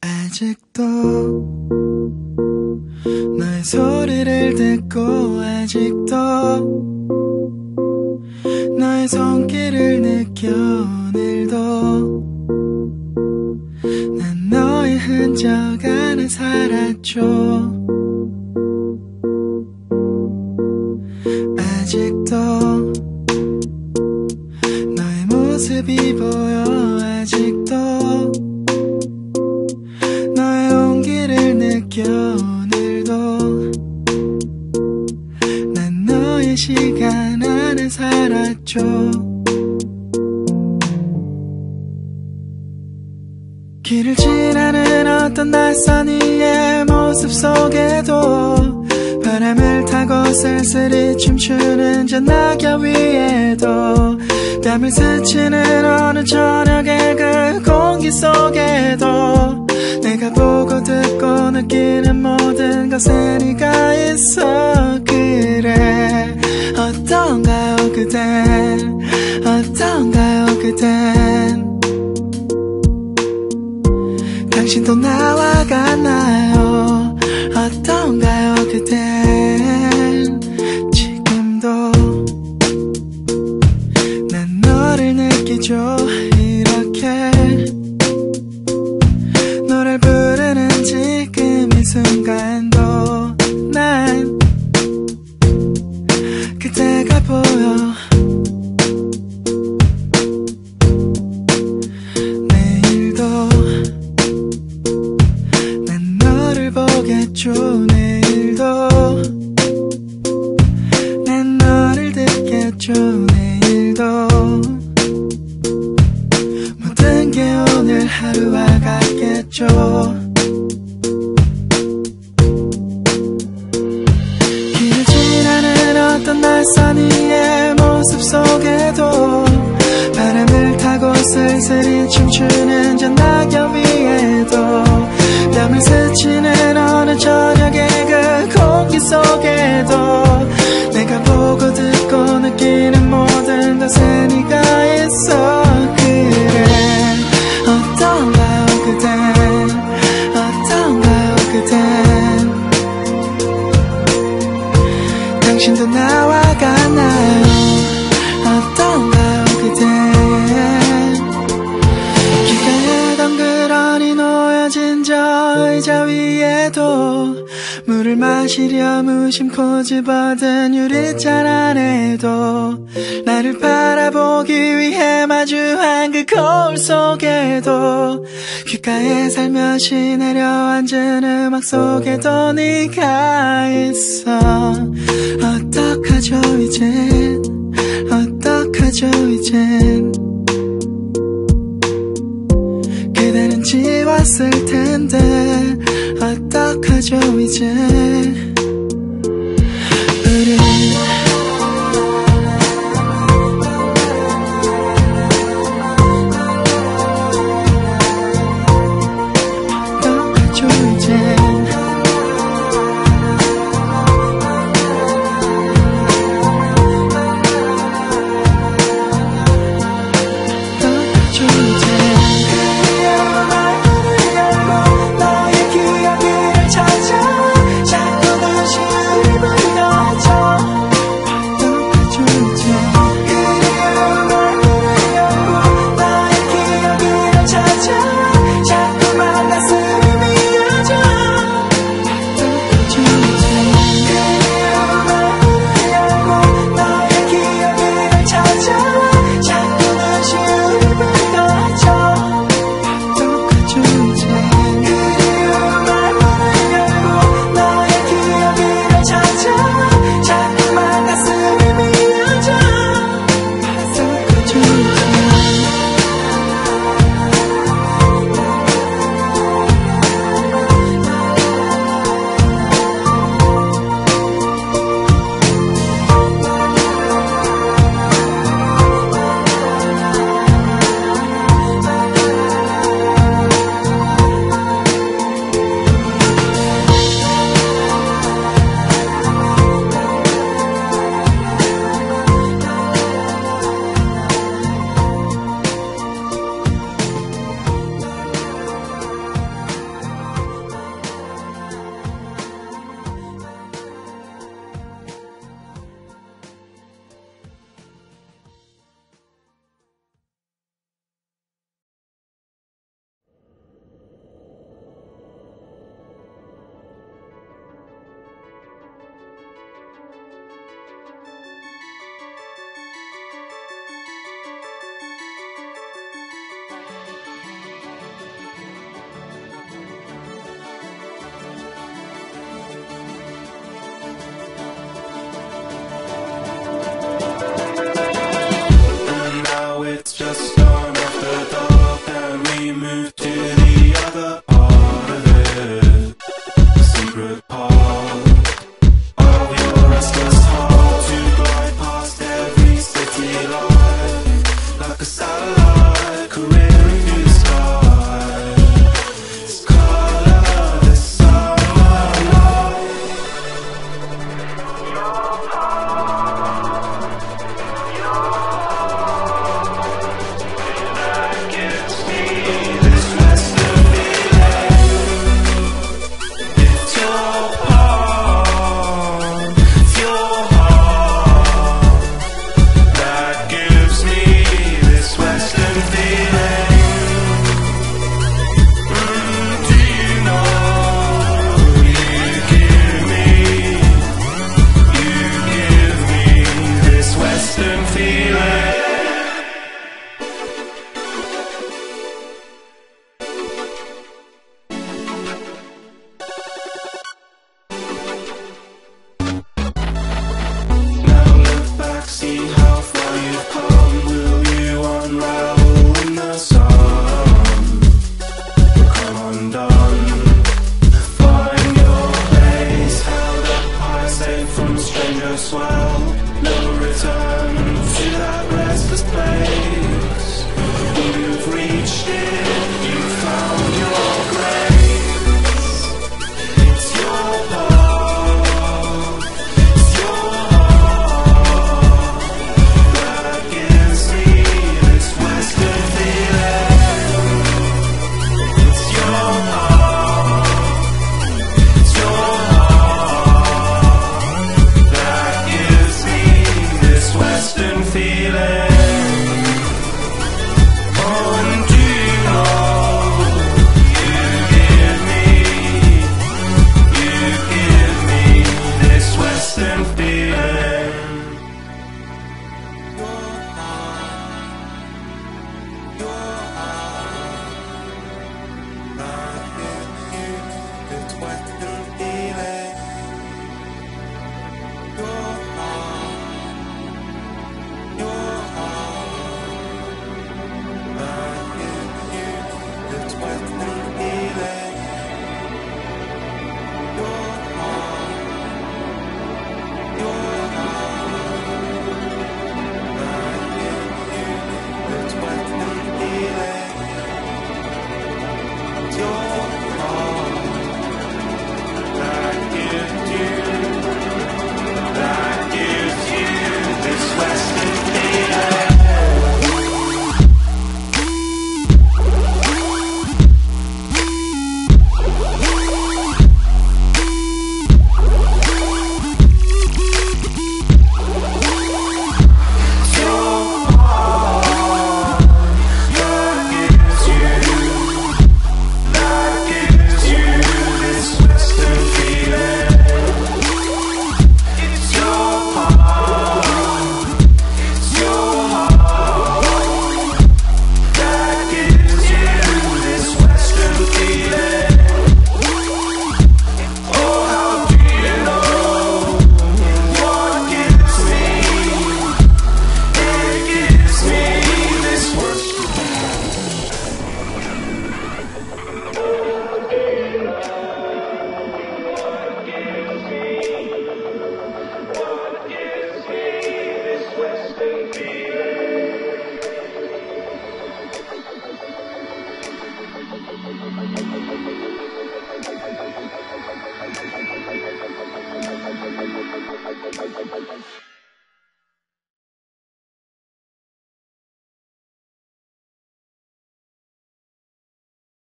아직도 너의 소리를 듣고 아직도 너의 손길을 느껴 오늘도 난 너의 흔적 안에 살았죠. 아직도 너의 모습이 보여 아직도 너의 온기를 느껴 오늘도 난 너의 시간 안에 살았죠. 길을 지나는 어떤 낯선 이의 모습 속에도 바람을 타고 쓸쓸히 춤추는 저 낙엽 위에도 땀을 스치는 어느 저녁의 그 공기 속에도 내가 보고 듣고 느끼는 모든 것에 네가 있어. 그래 어떤가요 그댄 어떤가요 그댄 당신도 나와 같나요 어떤가요 그댄 지금도 난 너를 느끼죠. 이렇게 노래 부르는 지금 이 순간도 난 그대가 보여. 내일도 난 너를 보겠죠. 내일도 난 너를 듣겠죠. 내일도 모든 게 오늘 하루와 같겠죠. 길을 지나는 어떤 낯선 이의 모습 속에도 바람을 타고 쓸쓸히 춤추는 저 낙엽 위에도 땀을 스치는 어느 저녁의 그 공기 속에도 내가 보고 듣고 느끼는 모든 것에 네가 있어. 그래 어떤가요 그댄 어떤가요 그댄 당신도 나와 같나요 어떤가요 그댄 길가에 덩그러니 놓여진 저 의자 위에도 물을 마시려 무심코 집어든 유리잔 안에도 나를 바라보기 위해 마주한 그 거울 속에도 귓가에 살며시 내려앉은 음악 속에도 네가 있어. 어떡하죠 이젠 어떡하죠 이젠 그대는 지웠을 텐데 어떡하죠 이제 우리 어떡하죠 이제 너의 기억을 찾아 자꾸 the other part of it, the secret part of your restless heart, to glide past every city light, like a satellite careering through the sky. This color, this summer night. That gives me this western feeling. It's your heart, it's your heart. That gives me this western feeling. Do you know you give me this western feeling. Now look back, see how far you've come. Will you unravel in the sun? Come undone, find your place, held up high, safe from stranger swell. No return to that restless place. You've reached it, you found your grace. It's your heart, it's your heart. That gives me this western feeling. It's your heart, it's your heart. That gives me this western feeling. And do you know you give me this western feeling. Your